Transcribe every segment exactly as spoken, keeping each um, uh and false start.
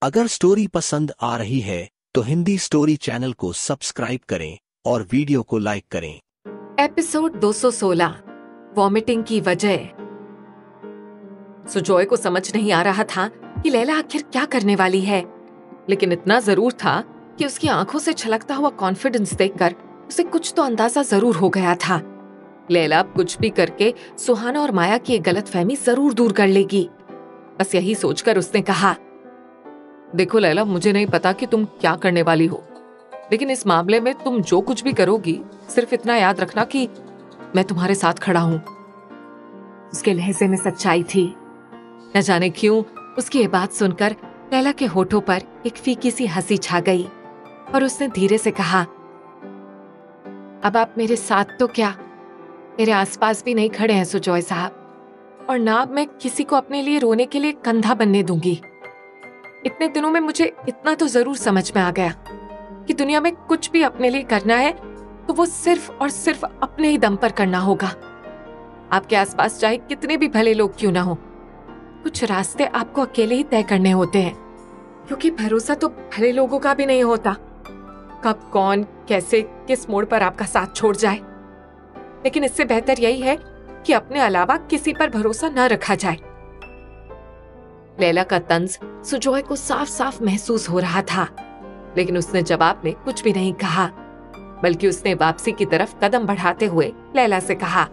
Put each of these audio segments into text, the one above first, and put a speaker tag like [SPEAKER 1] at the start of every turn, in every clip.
[SPEAKER 1] अगर स्टोरी पसंद आ रही है तो हिंदी स्टोरी चैनल को सब्सक्राइब करें और वीडियो को लाइक करें।
[SPEAKER 2] एपिसोड दो सौ सोलह, वॉमिटिंग की वजह। सुजॉय को समझ नहीं आ रहा था कि लैला आखिर क्या करने वाली है, लेकिन इतना जरूर था कि उसकी आंखों से छलकता हुआ कॉन्फिडेंस देखकर उसे कुछ तो अंदाजा जरूर हो गया था। लैला अब कुछ भी करके सुहाना और माया की एक गलतफहमी जरूर दूर कर लेगी। बस यही सोचकर उसने कहा, देखो लैला, मुझे नहीं पता कि तुम क्या करने वाली हो, लेकिन इस मामले में तुम जो कुछ भी करोगी, सिर्फ इतना याद रखना कि मैं तुम्हारे साथ खड़ा हूं। उसके लहजे में सच्चाई थी। न जाने क्यों उसकी ये बात सुनकर लैला के होठों पर एक फीकी सी हंसी छा गई और उसने धीरे से कहा, अब आप मेरे साथ तो क्या, मेरे आसपास भी नहीं खड़े हैं सुजॉय साहब, और ना मैं किसी को अपने लिए रोने के लिए कंधा बनने दूंगी। इतने दिनों में मुझे इतना तो जरूर समझ में आ गया कि दुनिया में कुछ भी अपने लिए करना है तो वो सिर्फ और सिर्फ अपने ही दम पर करना होगा। आपके आसपास चाहे कितने भी भले लोग क्यों ना हो, कुछ रास्ते आपको अकेले ही तय करने होते हैं, क्योंकि भरोसा तो भले लोगों का भी नहीं होता। कब कौन कैसे किस मोड़ पर आपका साथ छोड़ जाए। लेकिन इससे बेहतर यही है कि अपने अलावा किसी पर भरोसा न रखा जाए। लैला का तंज सुजॉय को साफ साफ महसूस हो रहा था, लेकिन उसने जवाब में कुछ भी नहीं कहा, बल्कि उसने वापसी की तरफ कदम बढ़ाते हुए लैला से कहा,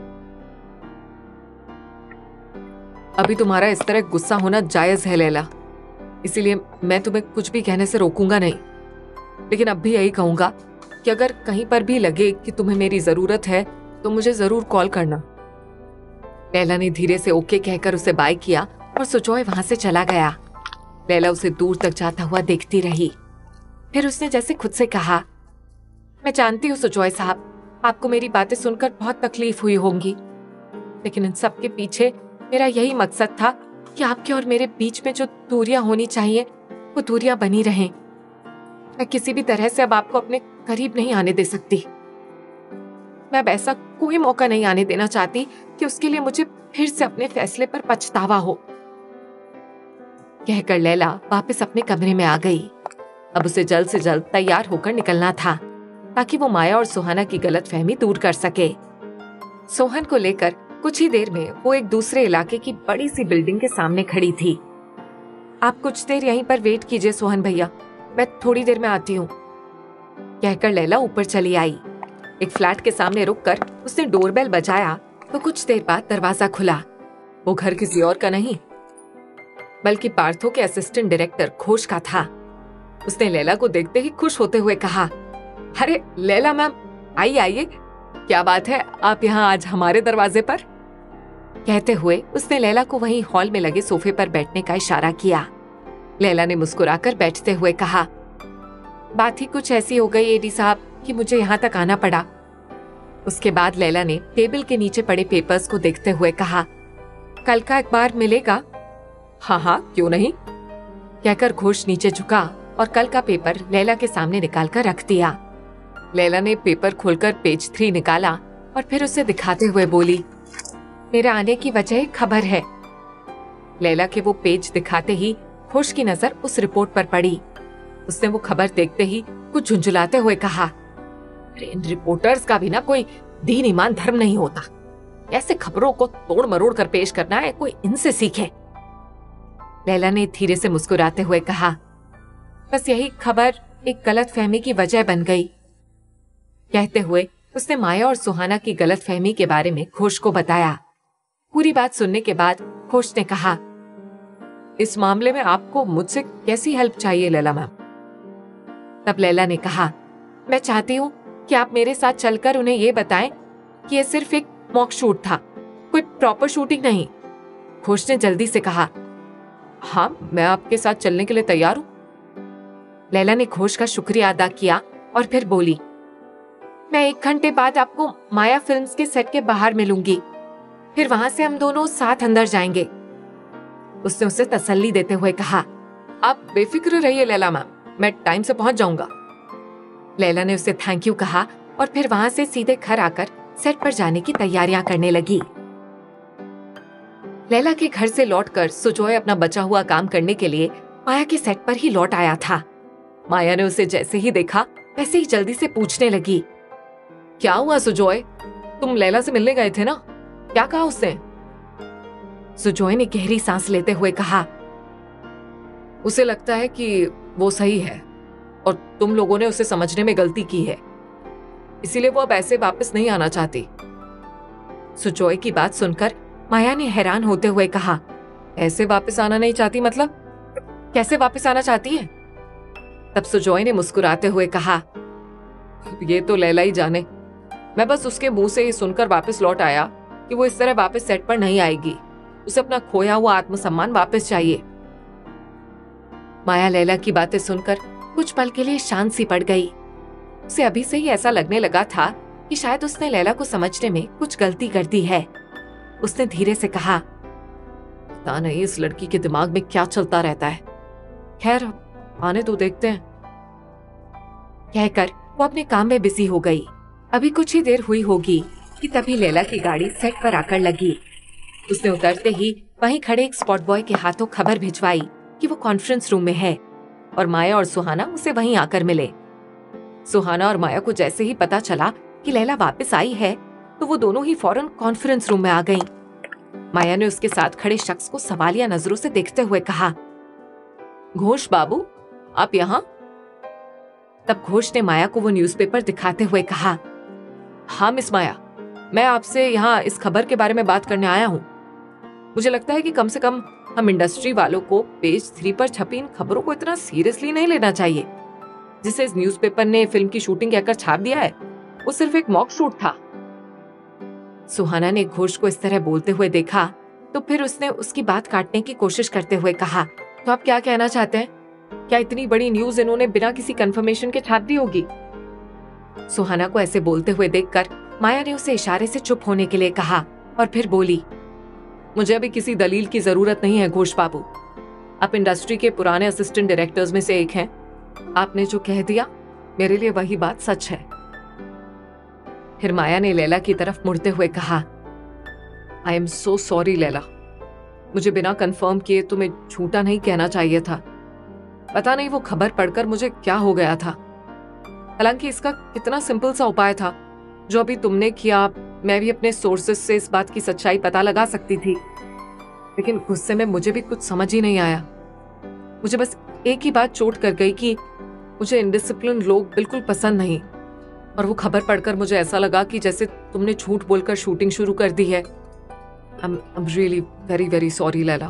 [SPEAKER 2] अभी तुम्हारा इस तरह गुस्सा होना जायज है लैला, इसीलिए मैं तुम्हें कुछ भी कहने से रोकूंगा नहीं। लेकिन अब भी यही कहूंगा कि अगर कहीं पर भी लगे कि तुम्हें मेरी जरूरत है तो मुझे जरूर कॉल करना। लैला ने धीरे से ओके कहकर उसे बाय किया और सुजॉय वहां से चला गया। लैला उसे दूर तक जाता हुआ देखती रही। फिर उसने जैसे खुद से कहा, मैं जानती हूँ सुजॉय साहब, आपको मेरी बातें सुनकर बहुत तकलीफ हुई होंगी, लेकिन इन सब के पीछे मेरा यही मकसद था कि आपके और मेरे बीच में जो दूरियां होनी चाहिए वो दूरियां बनी रहें। मैं किसी भी तरह से अब आपको अपने करीब नहीं आने दे सकती। मैं अब ऐसा कोई मौका नहीं आने देना चाहती कि उसके लिए मुझे फिर से अपने फैसले पर पछतावा हो। कहकर लैला वापस अपने कमरे में आ गई। अब उसे जल्द से जल्द तैयार होकर निकलना था, ताकि वो माया और सुहाना की गलतफहमी दूर कर सके। सोहन को लेकर कुछ ही देर में वो एक दूसरे इलाके की बड़ी सी बिल्डिंग के सामने खड़ी थी। आप कुछ देर यहीं पर वेट कीजिए सोहन भैया, मैं थोड़ी देर में आती हूँ। कहकर लैला ऊपर चली आई। एक फ्लैट के सामने रुककर उसने डोरबेल बजाया तो कुछ देर बाद दरवाजा खुला। वो घर किसी और का नहीं, बल्कि पार्थो के असिस्टेंट डायरेक्टर घोष का था। उसने लैला को देखते ही खुश होते हुए कहा, अरे लैला मैम, आइए आइए, क्या बात है आप यहाँ आज हमारे दरवाजे पर। कहते हुए उसने लैला को वहीं हॉल में लगे सोफे पर बैठने का इशारा किया। लैला ने मुस्कुराकर बैठते हुए कहा, बात ही कुछ ऐसी हो गई एडी साहब कि मुझे यहाँ तक आना पड़ा। उसके बाद लैला ने टेबल के नीचे पड़े पेपर्स को देखते हुए कहा, कल का अखबार मिलेगा? हाँ हाँ क्यों नहीं, कहकर घोष नीचे झुका और कल का पेपर लैला के सामने निकाल कर रख दिया। लैला ने पेपर खोलकर पेज थ्री निकाला और फिर उसे दिखाते हुए बोली, मेरे आने की वजह खबर है। लैला के वो पेज दिखाते ही घोष की नजर उस रिपोर्ट पर पड़ी। उसने वो खबर देखते ही कुछ झुंझुलाते हुए कहा, अरे इन रिपोर्टर्स का भी ना कोई दीन ईमान धर्म नहीं होता, ऐसे खबरों को तोड़ मरोड़ कर पेश करना है, कोई इनसे सीखे। लैला ने धीरे से मुस्कुराते हुए कहा, बस यही खबर एक गलतफहमी की वजह बन गई। कहते हुए उसने माया और सुहाना की गलतफहमी के बारे में घोष को बताया। पूरी बात सुनने के बाद घोष ने कहा, इस मामले में आपको मुझसे कैसी हेल्प चाहिए लैला मैम? तब लैला ने कहा, मैं चाहती हूँ कि आप मेरे साथ चलकर उन्हें ये बताएं कि ये सिर्फ एक मॉक शूट था, कोई प्रॉपर शूटिंग नहीं। घोष ने जल्दी से कहा, हाँ मैं आपके साथ चलने के लिए तैयार हूँ। लैला ने घोष का शुक्रिया अदा किया और फिर बोली, मैं एक घंटे बाद आपको माया फिल्म्स के सेट के बाहर मिलूंगी, फिर वहां से हम दोनों साथ अंदर जाएंगे। उसने उसे तसल्ली देते हुए कहा, आप बेफिक्र रहिए लैला मैम, मैं टाइम से पहुंच जाऊंगा। लैला ने उसे थैंक यू कहा और फिर वहां से सीधे घर आकर सेट पर जाने की तैयारियां करने लगी। लैला के घर से लौटकर सुजॉय अपना बचा हुआ काम करने के लिए माया के सेट पर ही लौट आया था। माया ने उसे जैसे ही देखा वैसे ही जल्दी से पूछने लगी, क्या हुआ सुजॉय? तुम लैला से मिलने गए थे ना? क्या कहा उसने? सुजॉय ने गहरी सांस लेते हुए कहा, उसे लगता है कि वो सही है और तुम लोगों ने उसे समझने में गलती की है, इसीलिए वो अब ऐसे वापस नहीं आना चाहती। सुजॉय की बात सुनकर माया ने हैरान होते हुए कहा, ऐसे वापस आना नहीं चाहती मतलब? कैसे वापस आना चाहती है? तब सुजॉय ने मुस्कुराते हुए कहा, ये तो लैला ही जाने। मैं बस उसके मुंह से ही सुनकर वापस लौट आया कि वो इस तरह वापस सेट पर नहीं आएगी। उसे अपना खोया हुआ आत्मसम्मान वापस चाहिए। माया लैला की बातें सुनकर कुछ पल के लिए शांत सी पड़ गई। उसे अभी से ही ऐसा लगने लगा था कि शायद उसने लैला को समझने में कुछ गलती कर दी है। उसने धीरे से कहा, पता नहीं इस लड़की के दिमाग में क्या चलता रहता है। खैर आने तो देखते हैं। कहकर वो अपने काम में बिजी हो गई। अभी कुछ ही देर हुई होगी कि तभी लैला की गाड़ी सेट पर आकर लगी। उसने उतरते ही वहीं खड़े एक स्पॉट बॉय के हाथों खबर भिजवाई कि वो कॉन्फ्रेंस रूम में है और माया और सुहाना उसे वहीं आकर मिले। सुहाना और माया को जैसे ही पता चला कि लैला वापस आई है तो वो दोनों ही फौरन कॉन्फ्रेंस रूम में आ गईं। माया ने उसके साथ खड़े शख्स को सवालिया नजरों से देखते हुए कहा, घोष बाबू आप यहाँ? तब घोष ने माया को वो न्यूज़पेपर दिखाते हुए कहा, हाँ मिस माया, मैं आपसे यहाँ इस खबर के बारे में बात करने आया हूँ। मुझे लगता है कि कम से कम हम इंडस्ट्री वालों को पेज थ्री पर छपी इन खबरों को इतना सीरियसली नहीं लेना चाहिए। जिसे इस न्यूज़पेपर ने फिल्म की शूटिंग कहकर छाप दिया है वो सिर्फ एक मॉक शूट था। सुहाना ने घोष को इस तरह बोलते हुए देखा तो फिर उसने उसकी बात काटने की कोशिश करते हुए कहा, तो आप क्या कहना चाहते हैं? क्या इतनी बड़ी न्यूज इन्होंने बिना किसी कंफर्मेशन के छाप दी होगी? सुहाना को ऐसे बोलते हुए देखकर माया ने उसे इशारे से चुप होने के लिए कहा और फिर बोली, मुझे अभी किसी दलील की जरूरत नहीं है घोष बाबू। आप इंडस्ट्री के पुराने असिस्टेंट डायरेक्टर्स में से एक हैं। आपने जो कह दिया मेरे लिए वही बात सच है। फिर माया ने लैला की तरफ मुड़ते हुए कहा, I am so sorry Laila, मुझे बिना कंफर्म किए तुम्हें झूठा नहीं कहना चाहिए था। पता नहीं वो खबर पढ़कर मुझे क्या हो गया था। हालांकि इसका कितना सिंपल सा उपाय था जो अभी तुमने किया। मैं भी अपने सोर्सेस से इस बात की सच्चाई पता लगा सकती थी, लेकिन गुस्से में मुझे भी कुछ समझ ही नहीं आया। मुझे बस एक ही बात चोट कर गई कि मुझे इनडिसिप्लिन लोग बिल्कुल पसंद नहीं, और वो खबर पढ़कर मुझे ऐसा लगा कि जैसे तुमने झूठ बोलकर शूटिंग शुरू कर दी है। I'm, I'm really very very sorry Laila.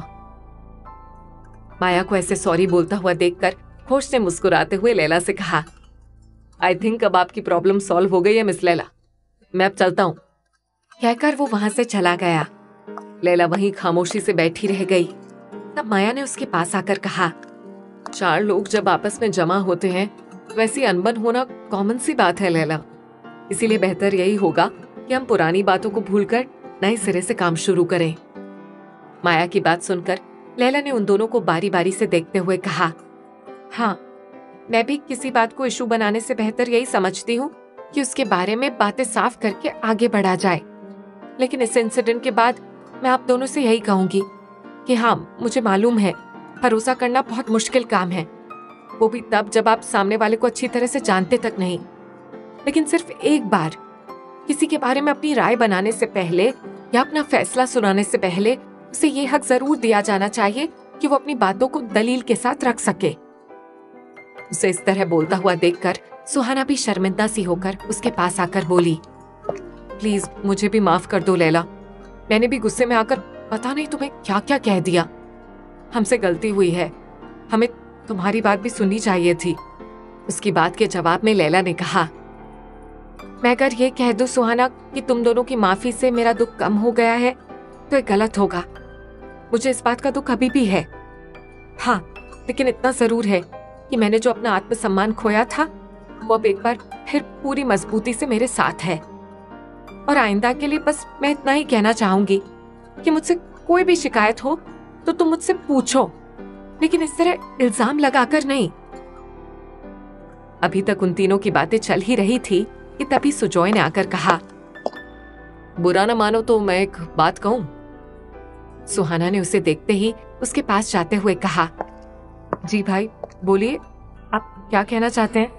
[SPEAKER 2] माया को ऐसे सॉरी बोलता हुआ देखकर घोष ने मुस्कुराते हुए लैला से कहा, आई थिंक अब आपकी प्रॉब्लम सॉल्व हो गई है मिस लैला, मैं अब चलता हूँ। कहकर वो वहां से चला गया। लैला वहीं खामोशी से बैठी रह गई। तब माया ने उसके पास आकर कहा, चार लोग जब आपस में जमा होते हैं वैसी अनबन होना कॉमन सी बात है लैला, इसीलिए बेहतर यही होगा कि हम पुरानी बातों को भूलकर नए सिरे से काम शुरू करें। माया की बात सुनकर लैला ने उन दोनों को बारी बारी से देखते हुए कहा, हाँ मैं भी किसी बात को इशू बनाने से बेहतर यही समझती हूँ कि उसके बारे में बातें साफ करके आगे बढ़ा जाए। लेकिन इस इंसिडेंट के बाद मैं आप दोनों से यही कहूंगी कि हाँ मुझे मालूम है भरोसा करना बहुत मुश्किल काम है, वो भी तब जब आप सामने वाले को अच्छी तरह से जानते तक नहीं। लेकिन सिर्फ एक बार किसी के बारे में अपनी राय बनाने से पहले या अपना फैसला सुनाने से पहले उसे ये हक जरूर दिया जाना चाहिए कि वो अपनी बातों को दलील के साथ रख सके। उसे इस तरह बोलता हुआ देखकर सुहाना भी शर्मिंदा सी होकर उसके पास आकर बोली, प्लीज मुझे भी माफ कर दो लैला, मैंने भी गुस्से में आकर पता नहीं तुम्हें क्या क्या कह दिया। हमसे गलती हुई है, हमें तुम्हारी बात भी सुननी चाहिए थी। उसकी बात के जवाब में लैला ने कहा, मैं अगर ये कह दूं सुहाना कि तुम दोनों की माफी से मेरा दुख कम हो गया है तो ये गलत होगा। मुझे इस बात का दुख अभी भी है। हाँ लेकिन इतना जरूर है कि मैंने जो अपना आत्मसम्मान खोया था वो अब एक बार फिर पूरी मजबूती से मेरे साथ है। और आइंदा के लिए बस मैं इतना ही कहना चाहूंगी कि मुझसे कोई भी शिकायत हो तो तुम मुझसे पूछो, लेकिन इस तरह इल्जाम लगाकर नहीं। अभी तक उन तीनों की बातें चल ही रही थी कि तभी सुजॉय ने आकर कहा, बुरा न मानो तो मैं एक बात कहूं। सुहाना ने उसे देखते ही उसके पास जाते हुए कहा, जी भाई, बोलिए, आप क्या कहना चाहते हैं?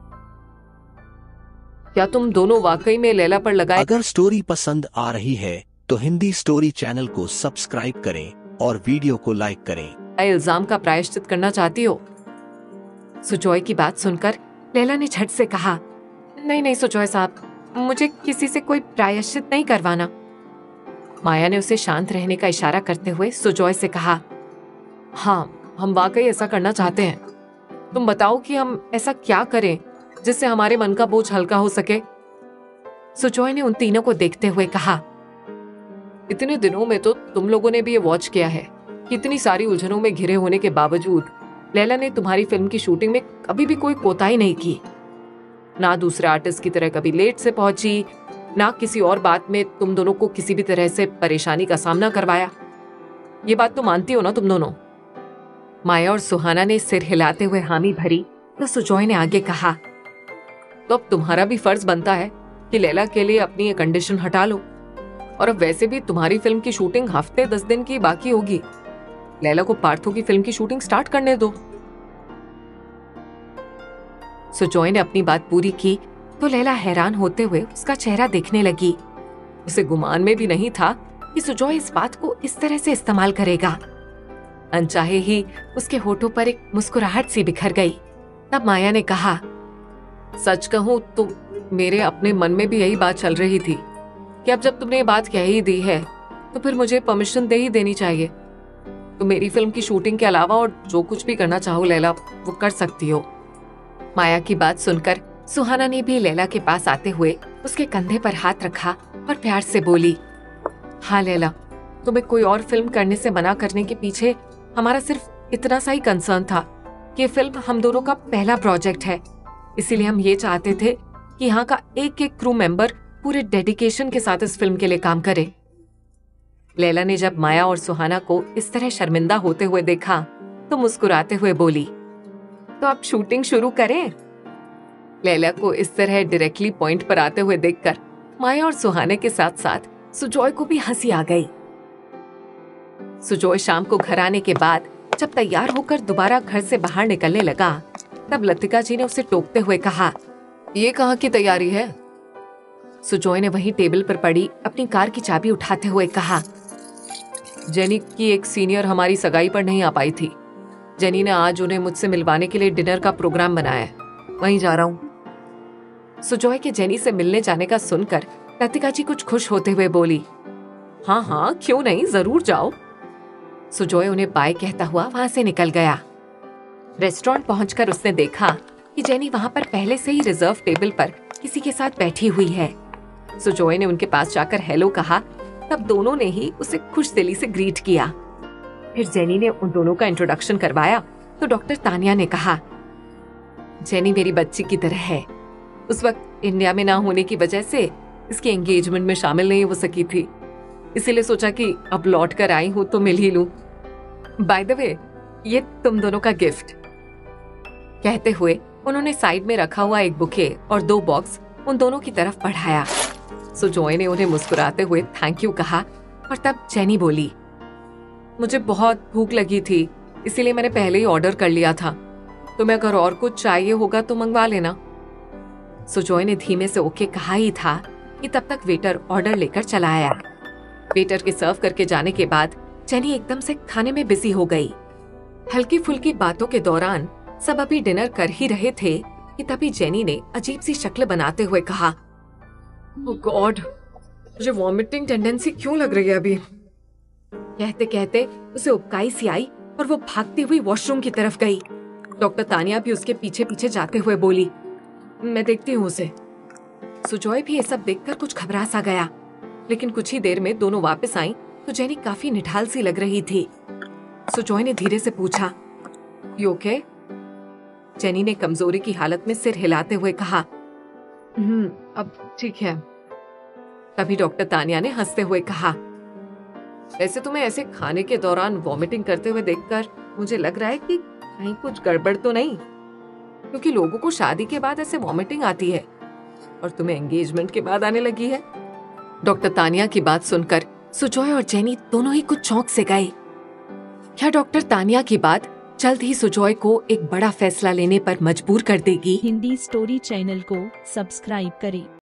[SPEAKER 2] क्या तुम दोनों वाकई में लैला पर लगाए?
[SPEAKER 1] अगर स्टोरी पसंद आ रही है तो हिंदी स्टोरी चैनल को सब्सक्राइब करें और वीडियो को लाइक करें।
[SPEAKER 2] इल्जाम का प्रायश्चित करना चाहती हो? सुजॉय की बात सुनकर लैला ने झट से कहा, नहीं नहीं सुजॉय साहब, मुझे किसी से कोई प्रायश्चित नहीं करवाना। माया ने उसे शांत रहने का इशारा करते हुए सुजॉय से कहा, हाँ, हम वाकई ऐसा करना चाहते हैं। तुम बताओ कि हम ऐसा क्या करें जिससे हमारे मन का बोझ हल्का हो सके। सुजॉय ने उन तीनों को देखते हुए कहा, इतने दिनों में तो तुम लोगों ने भी ये वॉच किया है कि इतनी सारी उलझनों में घिरे होने के बावजूद लैला ने तुम्हारी फिल्म की शूटिंग में कभी भी कोई कोताही नहीं की। ना दूसरे आर्टिस्ट की तरह कभी लेट से पहुंची, ना किसी और बात में तुम दोनों को किसी भी तरह से परेशानी का सामना करवाया। ये बात तो मानती हो ना तुम दोनों? माया और सुहाना ने सिर हिलाते हुए हामी भरी तो सुजॉय ने आगे कहा, तो अब तुम्हारा भी फर्ज बनता है कि लैला के लिए अपनी ये कंडीशन हटा लो। और अब वैसे भी तुम्हारी फिल्म की शूटिंग हफ्ते दस दिन की बाकी होगी। लैला को पार्थो की फिल्म की शूटिंग स्टार्ट करने दो। सुजॉय ने अपनी बात पूरी की तो लैला हैरान होते हुए उसका चेहरा देखने लगी। उसे गुमान में भी नहीं था कि सुजॉय इस बात को इस तरह से इस्तेमाल करेगा। अनचाहे ही उसके होठों पर एक मुस्कुराहट सी बिखर गई। तब माया ने कहा, सच कहूं तो मेरे अपने मन में भी यही बात चल रही थी कि अब जब तुमने ये बात कह ही दी है तो फिर मुझे परमिशन दे ही देनी चाहिए। तो मेरी फिल्म की शूटिंग के अलावा और जो कुछ भी करना चाहो लैला, वो कर सकती हो। माया की बात सुनकर सुहाना ने भी लैला के पास आते हुए उसके कंधे पर हाथ रखा और प्यार से बोली, हाँ लैला, तुम्हें कोई और फिल्म करने से मना करने के पीछे हमारा सिर्फ इतना सा ही कंसर्न था कि ये फिल्म हम दोनों का पहला प्रोजेक्ट है। इसीलिए हम ये चाहते थे कि यहाँ का एक एक क्रू मेंबर पूरे डेडिकेशन के साथ इस फिल्म के लिए काम करे। लैला ने जब माया और सुहाना को इस तरह शर्मिंदा होते हुए देखा तो मुस्कुराते हुए बोली, तो आप शूटिंग शुरू करें। लैला को इस तरह डायरेक्टली पॉइंट पर आते हुए देखकर माया और सुहाने के साथ साथ सुजॉय को भी हंसी आ गई। सुजॉय शाम को घर आने के बाद जब तैयार होकर दोबारा घर से बाहर निकलने लगा तब लतिका जी ने उसे टोकते हुए कहा, ये कहाँ की तैयारी है? सुजॉय ने वहीं टेबल पर पड़ी अपनी कार की चाबी उठाते हुए कहा, जेनी की एक सीनियर हमारी सगाई पर नहीं आ पाई थी। जेनी ने आज उन्हें मुझसे मिलवाने के लिए डिनर का प्रोग्राम बनाया है, वहीं जा रहा हूँ। सुजॉय के जेनी से मिलने जाने का सुनकर लतिका जी कुछ खुश होते हुए बोली, हाँ हाँ क्यों नहीं, जरूर जाओ। सुजॉय उन्हें बाय कहता हुआ वहां से निकल गया। रेस्टोरेंट पहुंचकर उसने देखा कि जेनी वहां पर पहले से ही रिजर्व टेबल पर किसी के साथ बैठी हुई है। सुजॉय ने उनके पास जाकर हेलो कहा, तब दोनों ने ही उसे खुश दिली से ग्रीट किया। फिर जेनी ने उन दोनों का इंट्रोडक्शन करवाया तो डॉक्टर तानिया ने कहा, जेनी मेरी बच्ची की तरह है। उस वक्त इंडिया में ना होने की वजह से इसकी एंगेजमेंट में शामिल नहीं हो सकी थी, इसीलिए सोचा कि अब लौट कर आई हूं तो मिल ही लूं। बाय द वे, ये तुम दोनों का गिफ्ट। कहते हुए उन्होंने साइड में रखा हुआ एक बुके और दो बॉक्स उन दोनों की तरफ बढ़ाया। सुजॉय ने उन्हें मुस्कुराते हुए थैंक यू कहा और तब जेनी बोली, मुझे बहुत भूख लगी थी इसीलिए मैंने पहले ही ऑर्डर कर लिया था, तुम्हें अगर और कुछ चाहिए होगा तो मंगवा लेना। सुजॉय ने धीमे से ओके कहा ही था कि तब तक वेटर ऑर्डर लेकर चला आया। वेटर के सर्व करके जाने के बाद जेनी एकदम से खाने में बिजी हो गई। हल्की फुल्की बातों के दौरान सब अभी डिनर कर ही रहे थे कि तभी जेनी ने अजीब सी शक्ल बनाते हुए कहा, ओह गॉड, मुझे वॉमिटिंग टेंडेंसी क्यों लग रही है अभी। कहते कहते उसे उबकाई सी आई और वो भागती हुई वॉशरूम की तरफ गई। डॉक्टर तानिया भी उसके पीछे पीछे जाते हुए बोली, मैं देखती हूँ उसे। सुजॉय भी ये सब देखकर कुछ घबरा सा गया, लेकिन कुछ ही देर में दोनों वापस आई तो जेनी काफी निढाल सी लग रही थी। सुजॉय ने धीरे से पूछा, यू ओके? जेनी ने कमजोरी की हालत में सिर हिलाते हुए कहा, हम्म अब ठीक है। तभी डॉक्टर तानिया ने हंसते हुए कहा, वैसे तुम्हें ऐसे खाने के दौरान वॉमिटिंग करते हुए देखकर मुझे लग रहा है कि कहीं कुछ गड़बड़ तो नहीं, क्योंकि लोगों को शादी के बाद ऐसे वॉमिटिंग आती है और तुम्हें एंगेजमेंट के बाद आने लगी है। डॉक्टर तानिया की बात सुनकर सुजॉय और जेनी दोनों ही कुछ चौंक से गए। क्या डॉक्टर तानिया की बात जल्द ही सुजॉय को एक बड़ा फैसला लेने पर मजबूर कर देगी।
[SPEAKER 3] हिंदी स्टोरी चैनल को सब्सक्राइब करें।